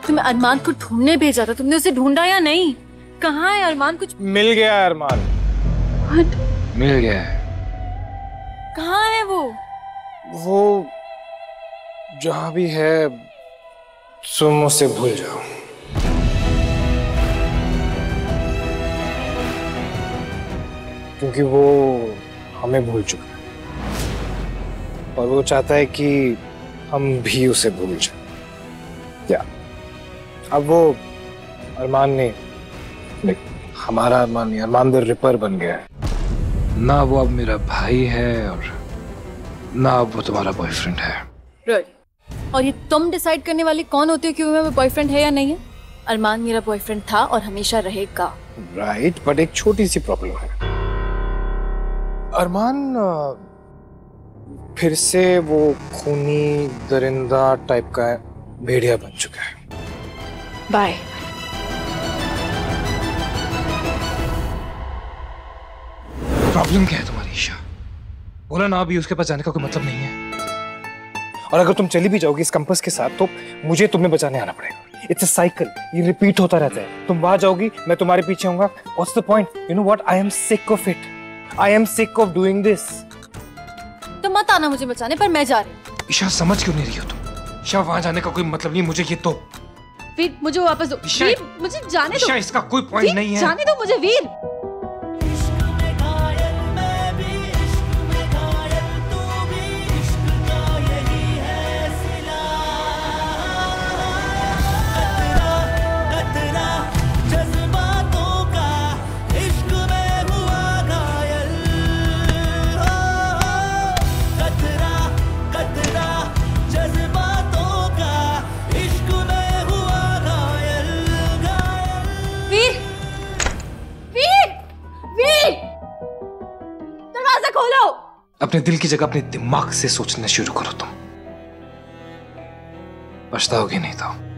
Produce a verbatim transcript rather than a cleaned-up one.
तुम्हें अरमान को ढूंढने भेजा था, तुमने उसे ढूंढा या नहीं? कहाँ है अरमान? कुछ मिल गया है अरमान। What? मिल गया है। कहाँ है वो? वो जहां भी है तुम उसे भूल जाओ। क्योंकि वो हमें भूल चुका है और वो चाहता है कि हम भी उसे भूल जाएं। क्या अब वो अरमान ने, हमारा अरमान नहीं, अरमान द रिपर बन गया है। ना वो अब मेरा भाई है और ना अब वो तुम्हारा बॉयफ्रेंड है। right. और ये तुम डिसाइड करने वाले कौन होते हो कि वो मेरा बॉयफ्रेंड है या नहीं है? अरमान मेरा बॉयफ्रेंड था और हमेशा रहेगा। राइट right, बट एक छोटी सी प्रॉब्लम है। अरमान फिर से वो खूनी दरिंदा टाइप का भेड़िया बन चुका है। बाय। प्रॉब्लम क्या है तुम्हारी ईशा? बोला ना, अभी उसके पास जाने का कोई मतलब नहीं है। और अगर तुम चली भी जाओगी इस कंपास के साथ तो मुझे तुम्हें बचाने आना पड़ेगा। इट्स अ साइकिल, ये रिपीट होता रहता है। तुम वहां जाओगी, मैं तुम्हारे पीछे होऊंगा। What's the point? You know what, I am sick of it. I am sick of doing this. तो मत आना मुझे बचाने, पर मैं जा रही हूँ। ईशा समझ क्यों नहीं रही हो तुम? ईशा वहां जाने का कोई मतलब नहीं, मुझे ये तो वीर, मुझे वापस दो। वीर, मुझे जाने दो। ईशा, इसका कोई पॉइंट नहीं है। जाने दो मुझे वीर। अपने दिल की जगह अपने दिमाग से सोचना शुरू करो तुम। पछताओगे नहीं तो।